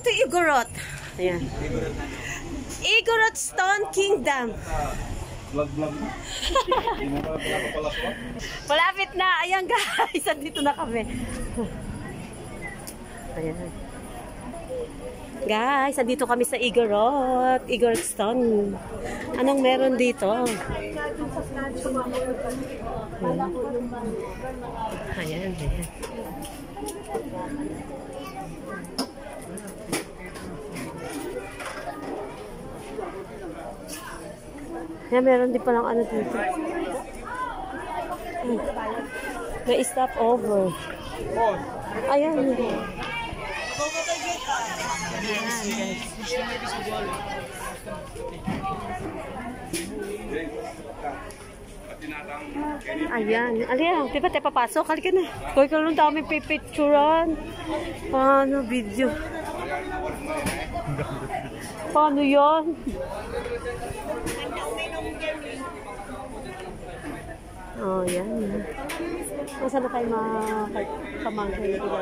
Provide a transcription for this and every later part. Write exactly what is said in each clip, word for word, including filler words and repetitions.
to Igorot. Ayan. Igorot Stone Kingdom. Vlog, vlog. Malapit na. Ayan guys, andito na kami. Ayan. Guys, andito kami sa Igorot. Igorot Stone. Anong meron dito? Ayan. Ayan, ayan. Yan, meron din palang ano dito. Hmm. May stop over. Ayan. Ayan, guys. Ayan. Ayan. Di ba tayo papasok? Halika na. Kaya ka lang dami pipicturan. Paano video? Paano yun? Oh, yan. Nasaan na kayo makapamangkin na ito?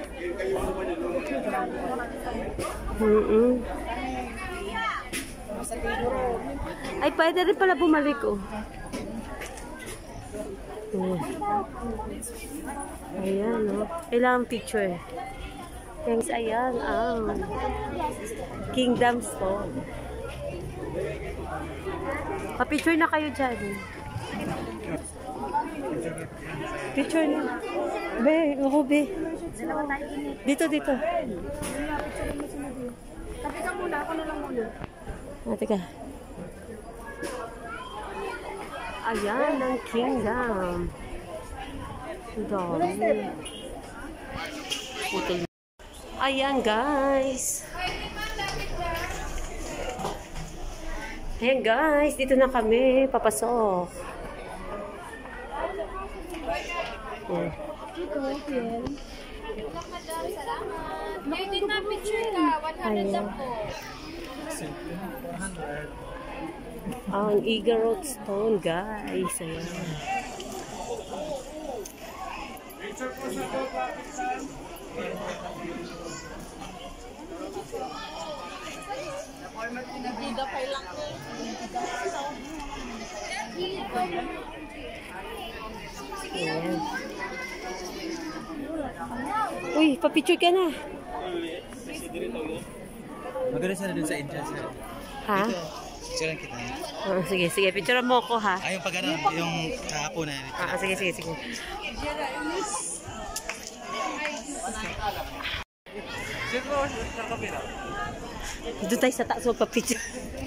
Mm-mm. Ay, pwede rin pala bumalik, oh. Oh. Ayan, oh. Kailangan picture. Thanks, ayan, ah. Kingdom Stone. Pa-picture na kayo dyan. Picture na. Be, ako be. Dito, dito. Tapi ka muna, ako na lang muna. Ah, teka. Ayan, ang kingdom. Dami. Putol. Ayan, guys. Ayan, guys. Dito na kami. Papasok. Ayan. May din na picture ka, one hundred lang po. Ang Igorot Stone, guys. Ayan. Ayan. Uy, papicture ka na. Maganda sana dun sa entrance. Ha? Picturean kita. Oh, sige, sige. Picture mo ko, ha? Ay, yung pag ano, yung kahapon na. Ah, sige, sige, sige. Doon tayo sa taas mo papicture.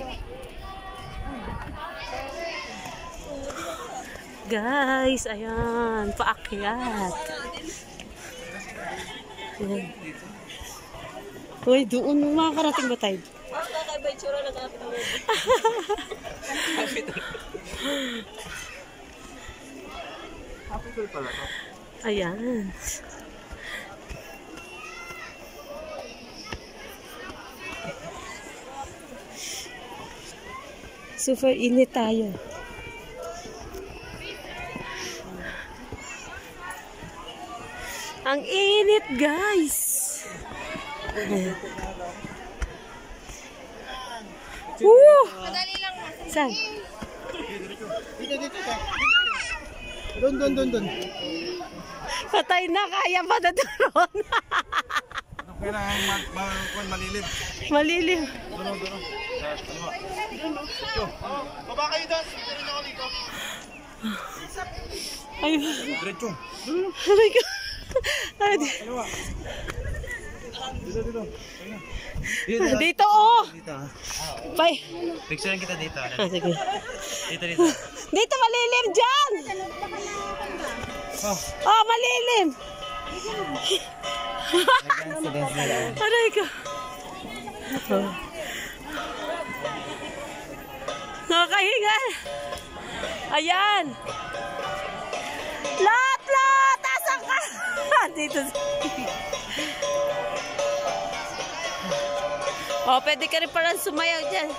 Guys, ayan. Paakyat. Ayan. Uy, doon makakarating ba tayo? Kakaiba yung tsura, nagkakapit ako. Kapitol pala to. Ayan. Super init tayo. Ang init, guys. Woo! Madali lang na. Saan? Dito, dito ka. Doon, doon, doon, doon. Patay na, kaya ba na doon? Kailangan malilim. Malilim. Doon, doon. Baba kayo doon. Doon ako dito. Ay, Diretso. aray ka. Ay, Dito, dito. dito, oh. Dito. Pay. Picturean kita dito. Ah, sige. Dito, dito. Dito, malilim dyan. Oh. Oh, malilim. Aray ka. Oh. Nakakahinga. Ayan. Lot, lot. Asan ka? Dito. Oh, pwede ka rin parang sumayaw dyan.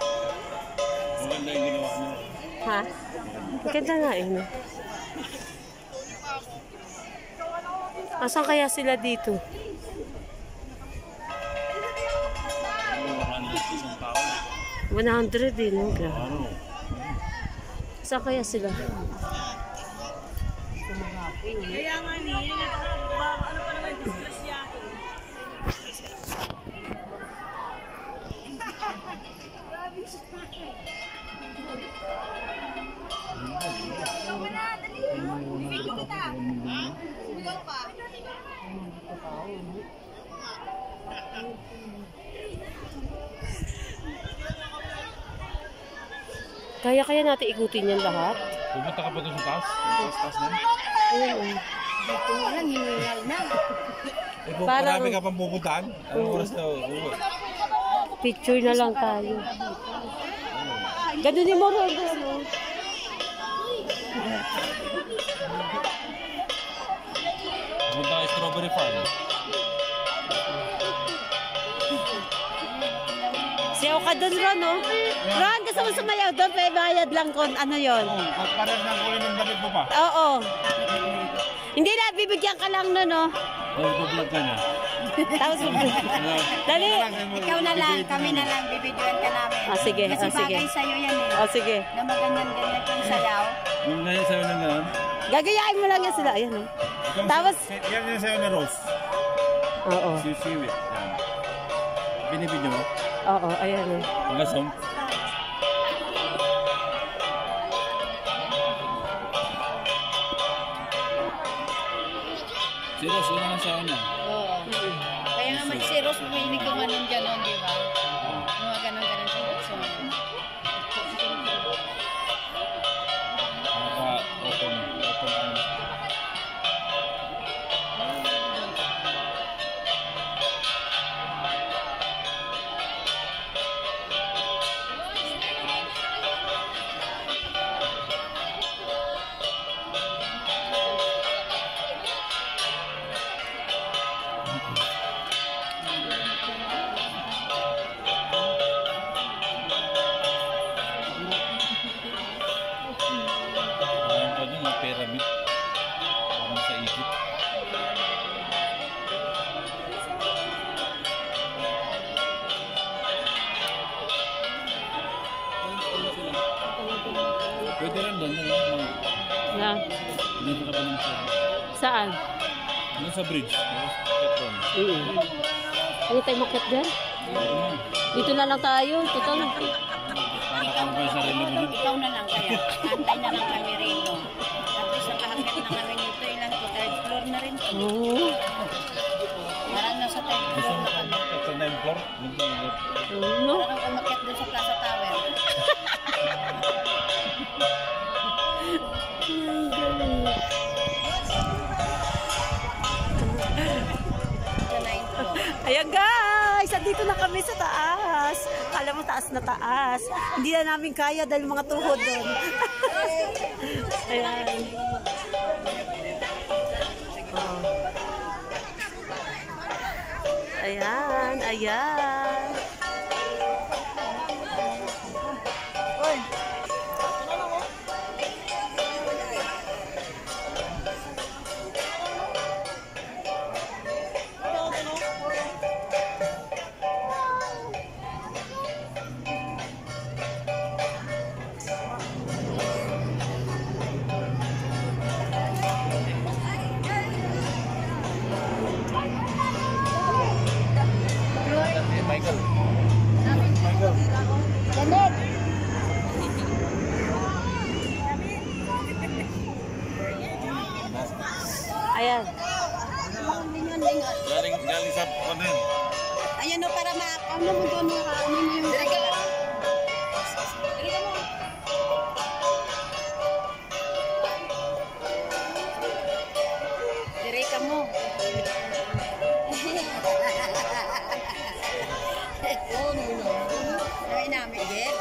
Ha? Maganda nga eh. No? Asan kaya sila dito? one hundred din, no? Grabe. Saan kaya sila? Kaya nga niya, ano pa naman discuss niya. Kaya-kaya natin ikutin yan lahat? Pumunta ka pa doon sa taas? Taas, taas na? Ayun. Dito nga lang, hiningal na. Eh, kung Parang- marami ka pang pupuntahan, anong oras na uwi? Picture na lang tayo. Ganunin mo rin. Ano? Pumunta ka Strawberry Farm. Siyaw ka doon, Ron, no? Ron, gusto mo sumayaw doon, may bayad lang kung ano yon. Oo, at parang nang kulin ng damit mo pa. Oo. Hindi na, bibigyan ka lang nun, no? Nag-vlog ka niya. Tapos, dali. Ikaw na lang, kami na lang, bibidyoan ka namin. Ah, sige, Kasi ah, sige. bagay sa'yo yan eh. Oh, sige. Na maganyan-ganyan kang sayaw. Yung ngayon sa'yo na gano'n. Gagayain mo lang yan sila. Ayan, no? Tapos, Yan yung sa'yo na Rose. oo. Si Siwit. Yan. Binibidyo mo? Oo, ayan, no? Ang gasong. Si Rose, una na sa'yo na. Oo. Kaya nga mag-serious, mahilig ko nga nung gano'n, di ba? Mga gano'n-gano'n siya. So, Naka-open. Open arms. Ayan pa dun, yung pyramid. Parang sa Egypt. Pwede rin doon. Na, Dito ka pa naman sa... saan? Doon sa bridge. Petron. Oo. Ano tayo makit dyan? Dito na lang tayo. Total. Para ka pa yung sarili mo dun. ikaw na lang kaya. Antay na lang kami rito. At least nakahakit na kami nito. Ilan to? Third floor na rin to. Oo. Parang nasa third Gusto floor mo na ka kami. sa ninth floor? Ano? Parang umakyat doon sa Plaza Tower. Sa ninth floor. Ayan guys, andito na kami sa taas. Kala mo taas na taas. Hindi na namin kaya dahil mga tuhod doon. Ayan. Oh. Ayan, ayan. Oy. Michael. Janet! Ayan. Lingon-lingon. Galing, galing sa ano yun? Ayan o, para ma-ano mo doon yung ano yung regalo. Direka mo. Oh, no, no. Nawin namin, get.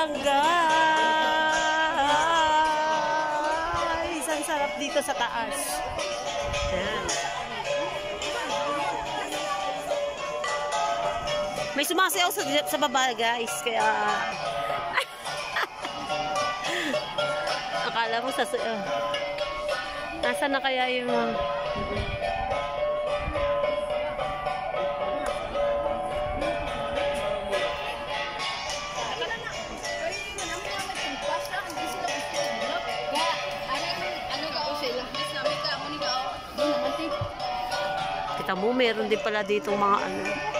lang guys. Ang sarap dito sa taas. Ayan. May sumasayaw sa, sa baba guys. Kaya akala mo sa... Uh, nasa na kaya yung... Kita mo, meron din pala dito mga ano.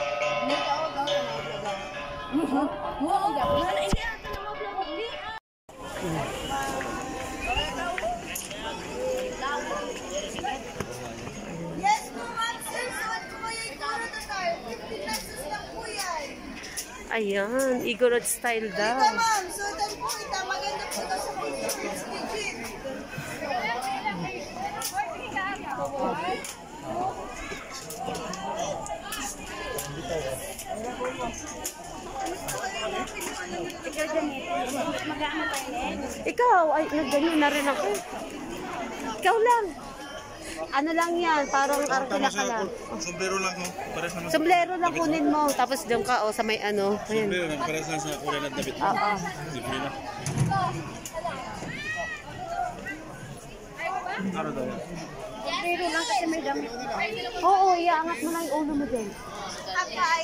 Yes, ma'am, sir. Saan ko kayo ikuro na tayo? fifty pesos lang po yan. Ayan, Igorot style Ito, daw. ma'am. Sudan po kita. Maganda po ito sa fifty digit. Ikaw, ay, nagganyan na rin ako. Ikaw lang. Ano lang yan, parang arkila ka lang. Sombrero lang, no? Pares naman. Sombrero lang kunin mo, tapos doon ka, o, sa may ano. Ayan. Sombrero lang, pares lang sa kulay ng damit. Oo. Libre na. Ano daw yan? Oo, iaangat mo na yung ulo mo din. Akay.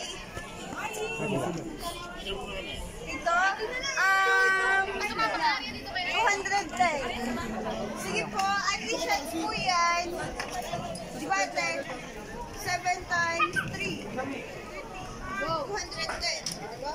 Ito, um, two hundred din. Sige po, additions po yan. Dibate, seven times three. two hundred ten.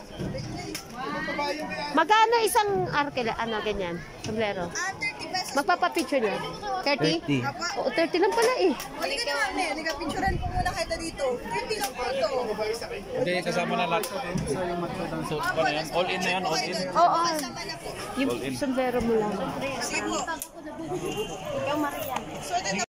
Magkano isang arkila, ano, ganyan, sombrero? Ah, thirty pesos. Magpapapicture niya? thirty? thirty. Oo, thirty lang pala eh. Halika na kami, nagka-picturean po muna kita dito. thirty lang po ito. Hindi, kasama na lahat. So, ano yan? All in na yan, all in. Oo, Kasama na po. yung sombrero mo lang. Sige po. So, ito